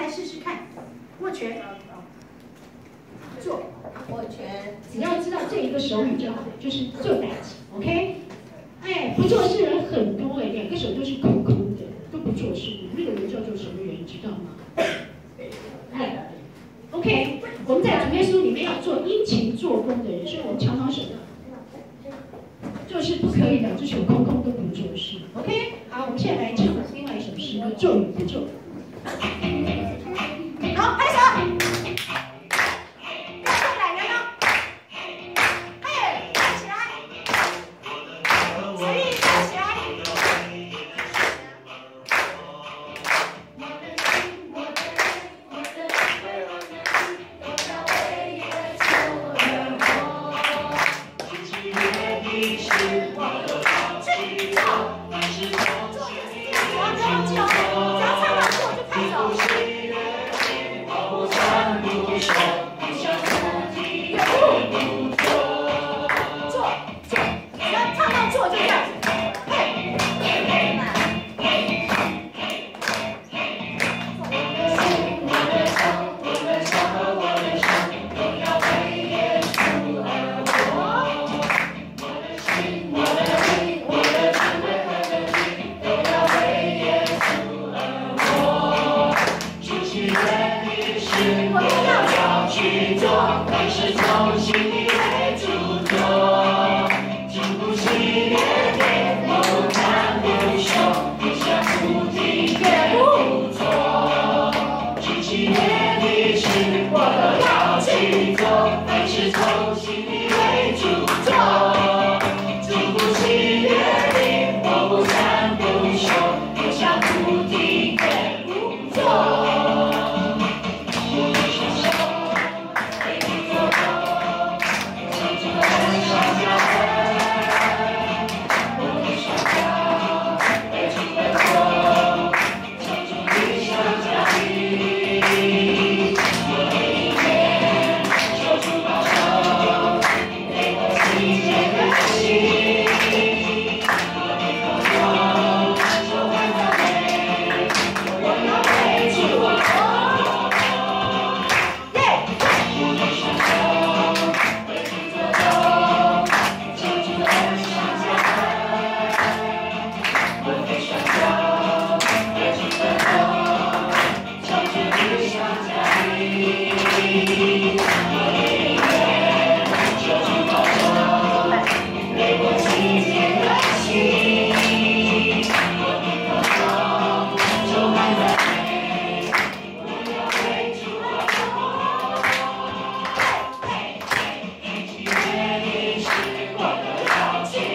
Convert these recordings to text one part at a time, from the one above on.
试试看，握拳，做， 握拳， 只要知道这一个手语就好，就是做代志 ，OK？ 哎，不做事人很多哎，两个手都是空空的，都不做事，那个人叫做什么人，知道吗？哎 ，OK， 我们在主耶稣里面要做殷勤做工的人，所以我们常常手。 做事不可以的，这手空空都不做事。OK， 好，我们现在来唱另外一首诗歌，做与不做。好，拍手。要动懒人了。哎，站起来。子玉站起来。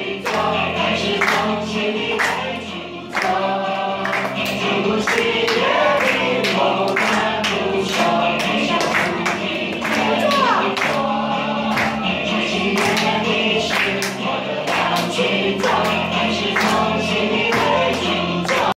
是